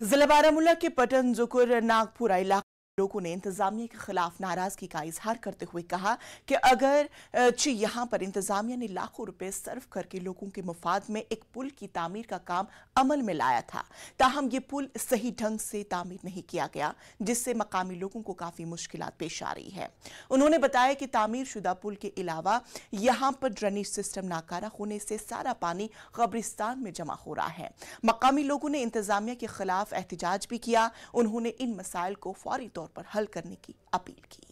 जिला बारामूला के पटन जुकुर नागपुरा इलाके लोगों ने इंतजामिया के खिलाफ नाराजगी का इजहार करते हुए कहा कि अगर यहां पर इंतजामिया ने लाखों रुपए सर्व करके लोगों के मुफाद में एक पुल की तामीर का काम अमल में लाया था, ताहम ये पुल सही ढंग से तामीर नहीं किया गया, जिससे मकामी लोगों को काफी मुश्किलात पेश आ रही है। उन्होंने बताया कि तामीर शुदा पुल के अलावा यहां पर ड्रेनेज सिस्टम नाकारा होने से सारा पानी कब्रिस्तान में जमा हो रहा है। मकामी लोगों ने इंतजामिया के खिलाफ एहतजाज भी किया। उन्होंने इन मसाइल को फौरी तौर पर हल करने की अपील की।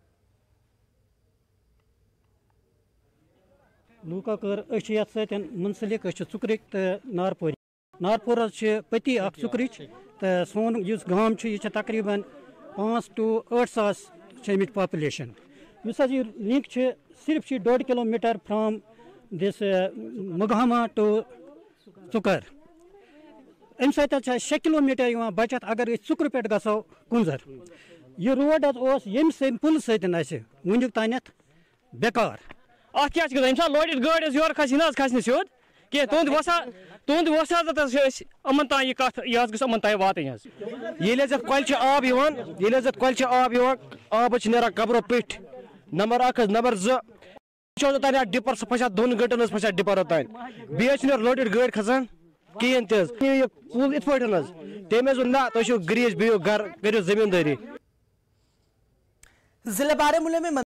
लूका कर मुंसलिक चुक्रिक नारपुर नारपुर पति चुक्रिच तो सोन गांव तकरीबन 5 to 8,000 पॉपुलेशन लिंक सिर्फ 1.5 किलोमीटर फ्रॉम दिस मुगहमा टू चुकर अम 6 किलोमीटर बचत अगर चुक्र पे गो कुंजर यह रोड ये पुल सनुक तान बेकार लोडिड गाड़ी योर खसने स्योद कह तुंद वसात अमन तान यह कत यह गमन तान वात कल कल आब नान कब्रो पेट नंबर 1 नंबर 2 तान डिपर सह फसा 2 घंटन फसा डिपर तान बे लोडिड गाड़ी खसान कहें पुल इत पे तमें ना तुम ग्रीज बियो घर करो जमींदारी। जिला बारामूला में